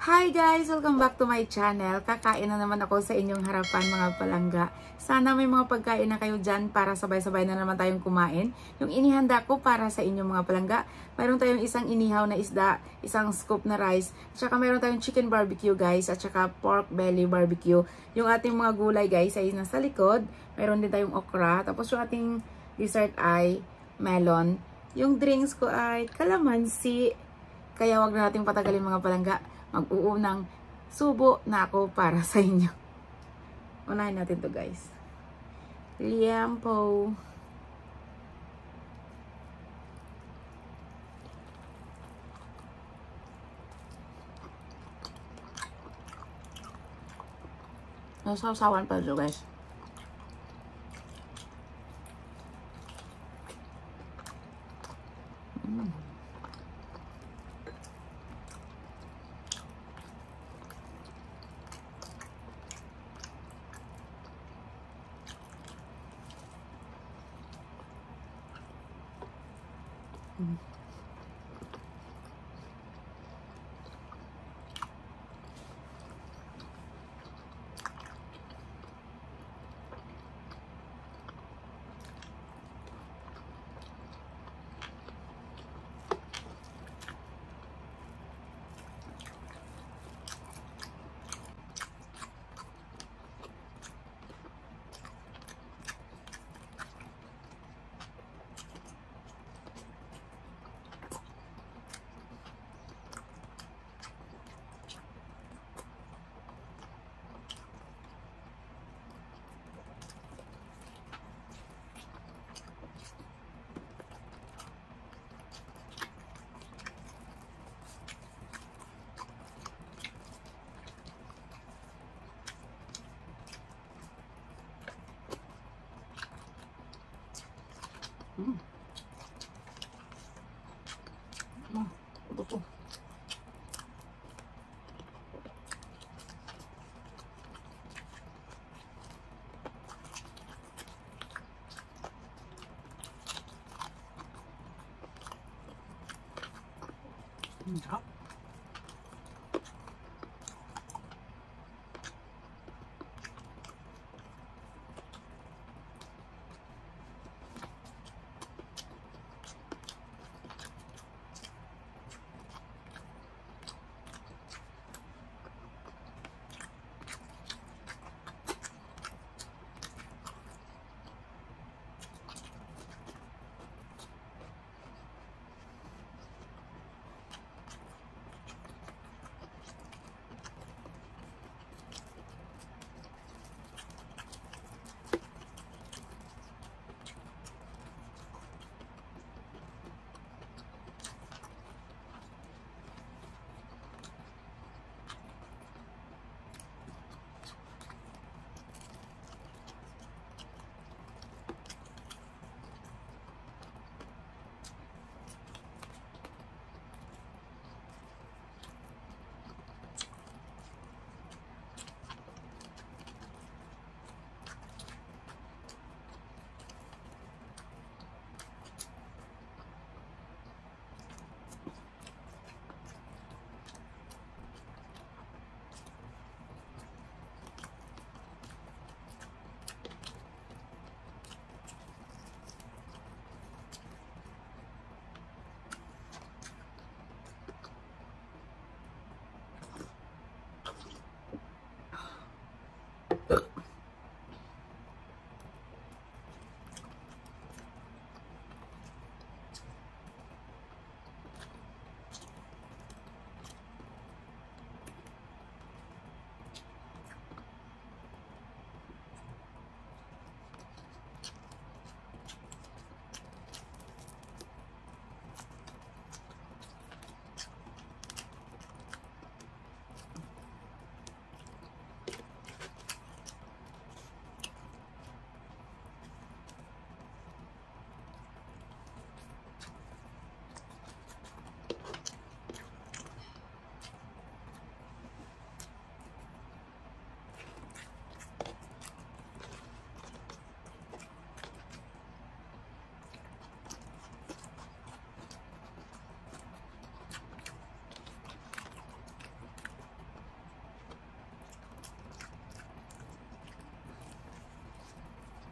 Hi guys! Welcome back to my channel. Kakain na naman ako sa inyong harapan mga palangga. Sana may mga pagkain na kayo dyan para sabay-sabay na naman tayong kumain. Yung inihanda ko para sa inyong mga palangga, mayroon tayong isang inihaw na isda, isang scoop na rice, at saka mayroon tayong chicken barbecue guys, at saka pork belly barbecue. Yung ating mga gulay guys ay nasa likod. Mayroon din tayong okra. Tapos yung ating dessert ay melon. Yung drinks ko ay calamansi. Kaya wag na nating patagalin mga palangga. Mag-uunang subo na ako para sa inyo. Unahin natin to guys. Liampo. Nasasawan pa dito guys. Ito. Sarap.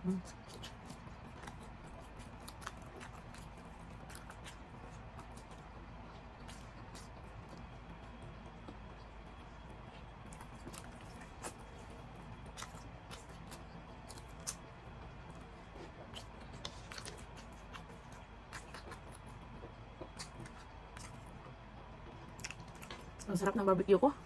Mm. Ang sarap ng barbecue ko.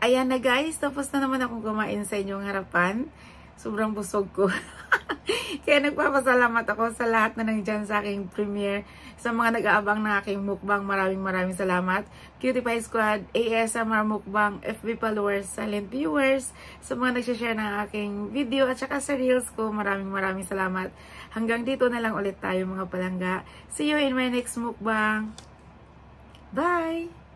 ayan na guys, tapos na naman akong kumain sa inyong harapan. Sobrang busog ko. Kaya nagpapasalamat ako sa lahat na nandyan sa aking premiere. Sa mga nag-aabang ng aking mukbang, maraming salamat. Cutie Pie Squad, ASMR Mukbang, FB followers, silent viewers, sa mga nagsishare ng aking video at saka sa reels ko, maraming salamat. Hanggang dito na lang ulit tayo mga palangga. See you in my next mukbang. Bye!